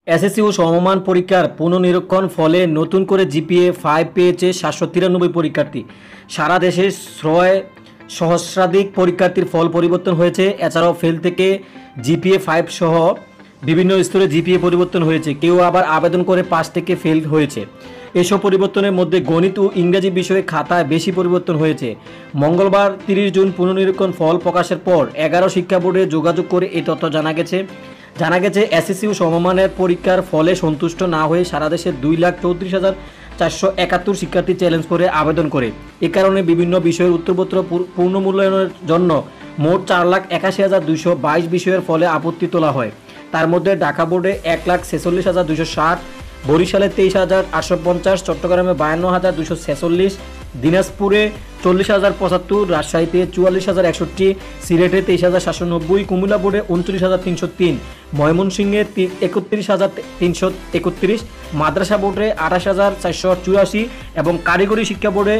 SSC ও সমমান পরীক্ষার পুনর্নিরীক্ষণ ফলে নতুন করে জিপিএ 5 পেয়েছে 793 পরীক্ষার্থী। সারা দেশে সহস্রাধিক পরীক্ষার্থীর ফল পরিবর্তন হয়েছে। এছাড়াও ফেল থেকে জিপিএ 5 সহ বিভিন্ন স্তরে জিপিএ পরিবর্তন হয়েছে। কেউ আবার আবেদন করে পাস থেকে ফেল হয়েছে। এসব পরিবর্তনের মধ্যে গণিত ও ইংরেজি বিষয়ে খাতায় বেশি পরিবর্তন হয়েছে। মঙ্গলবার 30 জুন পুনর্নিরীক্ষণ ফল প্রকাশের পর 11 শিক্ষা বোর্ডে যোগাযোগ করে এই তথ্য জানা গেছে এসএসসি ও সমমানের পরীক্ষার ফলে সন্তুষ্ট না হয়ে সারা দেশে 2,34,471 শিক্ষার্থী চ্যালেঞ্জ করে আবেদন করে। এ কারণে বিভিন্ন বিষয়ের উত্তরপত্র পুনর্মূল্যায়নের জন্য মোট 4,81,222 বিষয়ের ফলে আপত্তি তোলা হয়। তার মধ্যে ঢাকা বোর্ডে 1,46,260, বরিশালে 23,850, চট্টগ্রামে 52,246, দিনাজপুরে 40,075, রাজশাহীতে 44,061, সিলেটে 23,790, কুমিল্লা বোর্ডে 29,303, ময়মনসিংহে 31,331, মাদ্রাসা বোর্ডে 28,484 এবং কারিগরি শিক্ষা বোর্ডে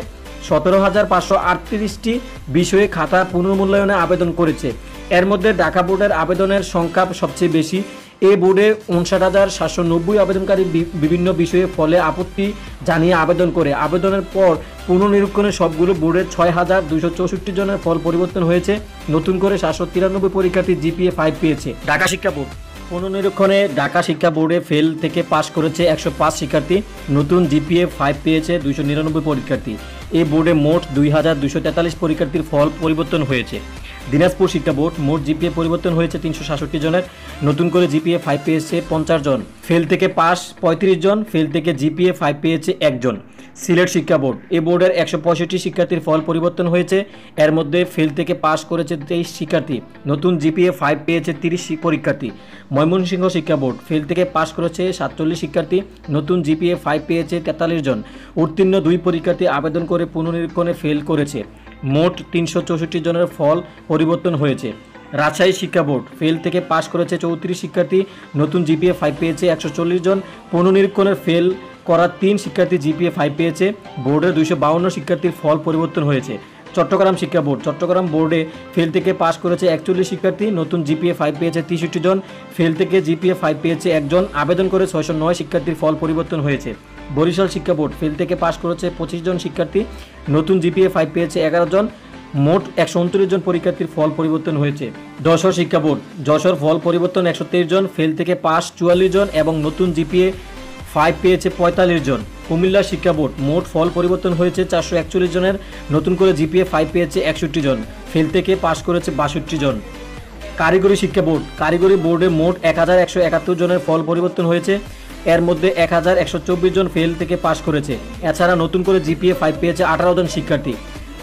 17,538টি বিষয়ে খাতা পুনর্মূল্যায়নে আবেদন করেছে। এর মধ্যে ঢাকা বোর্ডের আবেদনের সংখ্যা সবচেয়ে বেশি। এ বোর্ডে 59,790 আবেদনকারী বিভিন্ন বিষয়ে ফলে আপত্তি জানিয়ে আবেদন করে। আবেদনের পর পুনর্নিরীক্ষণে সবগুলো বোর্ডের 6,264 জনের ফল পরিবর্তন হয়েছে। নতুন করে 793 পরীক্ষার্থী জিপিএ 5 পেয়েছে। ঢাকা শিক্ষা বোর্ড পুনর্নিরীক্ষণে ঢাকা শিক্ষা বোর্ডে ফেল থেকে পাস করেছে 105 শিক্ষার্থী। নতুন জিপিএ 5 পেয়েছে 299 পরীক্ষার্থী। এই বোর্ডে মোট 2,243 পরীক্ষার্থীর ফল পরিবর্তন হয়েছে। দিনাজপুর শিক্ষা বোর্ড মোট জিপিএ পরিবর্তন হয়েছে 367 জনের। নতুন করে জিপিএ 5 পেয়েছে 50 জন। ফেল থেকে পাস 35 জন। ফেল থেকে জিপিএ 5 পেয়েছে 1 জন। সিলেট শিক্ষা বোর্ড এই বোর্ডের 165 শিক্ষার্থীর ফল পরিবর্তন হয়েছে। এর মধ্যে ফেল থেকে পাস করেছে 23 শিক্ষার্থী। নতুন জিপিএ 5 পেয়েছে 30 পরীক্ষার্থী। ময়মনসিংহ শিক্ষা বোর্ড ফেল থেকে পাস করেছে 47 শিক্ষার্থী। নতুন জিপিএ 5 পেয়েছে 43 জন। উত্তীর্ণ 2 পরীক্ষার্থী আবেদন করে পুনর্নিরীক্ষণে ফেল করেছে। মোট 364 জনের ফল পরিবর্তন হয়েছে। রাজশাহী শিক্ষা বোর্ড ফেল থেকে পাস করেছে 34 শিক্ষার্থী। নতুন জিপিএ 5 পেয়েছে 140 জন। পুনর্নিরীক্ষণের ফেল করা 3 শিক্ষার্থী জিপিএ 5 পেয়েছে। বোর্ডের 252 শিক্ষার্থীর ফল পরিবর্তন হয়েছে। চট্টগ্রাম শিক্ষা বোর্ড চট্টগ্রাম বোর্ডে ফেল থেকে পাস করেছে 41 শিক্ষার্থী। নতুন জিপিএ 5 পেয়েছে 63 জন। ফেল থেকে জিপিএ 5 পেয়েছে 1 জন। আবেদন করে 609 শিক্ষার্থীর ফল পরিবর্তন হয়েছে। বরিশাল শিক্ষা বোর্ড ফেল থেকে পাস করেছে 25 জন শিক্ষার্থী। নতুন জিপিএ 5 পেয়েছে 11 জন। মোট 129 জন পরীক্ষার্থীর ফল পরিবর্তন হয়েছে। যশোর শিক্ষা বোর্ড যশোর ফল পরিবর্তন 123 জন। ফেল থেকে পাস 44 জন এবং নতুন জিপিএ 5 পেয়েছে 45 জন। কুমিল্লা শিক্ষা বোর্ড মোট ফল পরিবর্তন হয়েছে 441 জনের। নতুন করে জিপিএ 5 পেয়েছে 61 জন। ফেল থেকে পাস করেছে 62 জন। কারিগরি শিক্ষা বোর্ড কারিগরি বোর্ডে মোট 1,171 জনের ফল পরিবর্তন হয়েছে। এর মধ্যে 1,124 জন ফেল থেকে পাস করেছে। এছাড়া নতুন করে জিপিএ 5 পেয়েছে 18 জন শিক্ষার্থী।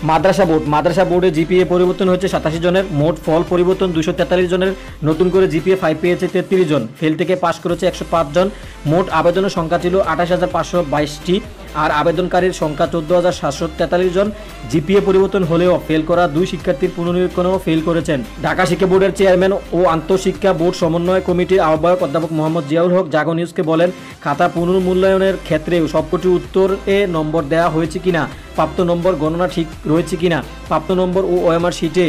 মাদ্রাসা বোর্ডে জিপিএ পরিবর্তন হয়েছে 87 জনের। মোট ফল পরিবর্তন 243 জনের। নতুন করে জিপিএ 5 পেয়েছে 33 জন। ফেল থেকে পাস করেছে 105 জন। মোট আবেদনের সংখ্যা ছিল 28,522টি আর আবেদনকারীর সংখ্যা 14,743 জন। জিপিএ পরিবর্তন হলেও ফেল করা 2 শিক্ষার্থীর পুনর্নিরীক্ষণেও ফেল করেছেন। ঢাকা শিক্ষা বোর্ডের চেয়ারম্যান ও আন্তঃশিক্ষা বোর্ড সমন্বয় কমিটির আহ্বায়ক অধ্যাপক মোহাম্মদ জিয়াউল হক জাগো নিউজকে বলেন, খাতা পুনর্মূল্যায়নের ক্ষেত্রে সবকটি উত্তরে নম্বর দেওয়া হয়েছে কিনা, প্রাপ্ত নম্বর গণনা ঠিক রয়েছে কিনা, প্রাপ্ত নম্বর ও ওএমআর শিটে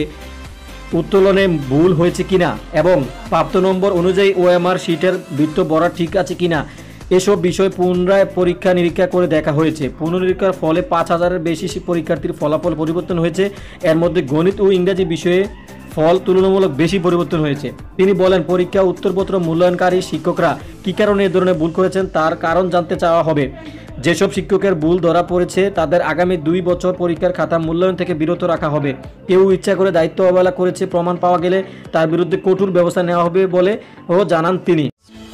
উত্তোলনে ভুল হয়েছে কিনা এবং প্রাপ্ত নম্বর অনুযায়ী ওএমআর শিটের বৃত্ত বরাদ ঠিক আছে কিনা, এসব বিষয় পুনরায় পরীক্ষা নিরীক্ষা করে দেখা হয়েছে। পুনর্নিরীক্ষার ফলে 5,000-এর বেশি পরীক্ষার্থীর ফলাফল পরিবর্তন হয়েছে। এর মধ্যে গণিত ও ইংরেজি বিষয়ে ফল তুলনামূলক বেশি পরিবর্তন হয়েছে। তিনি বলেন, পরীক্ষা উত্তরপত্র মূল্যায়নকারী শিক্ষকরা কী কারণে এ ধরনের ভুল করেছেন তার কারণ জানতে চাওয়া হবে। যেসব শিক্ষকের ভুল ধরা পড়েছে তাদের আগামী 2 বছর পরীক্ষার খাতা মূল্যায়ন থেকে বিরত রাখা হবে। কেউ ইচ্ছা করে দায়িত্ব অবহেলা করেছে প্রমাণ পাওয়া গেলে তার বিরুদ্ধে কঠোর ব্যবস্থা নেওয়া হবে বলেও জানান তিনি।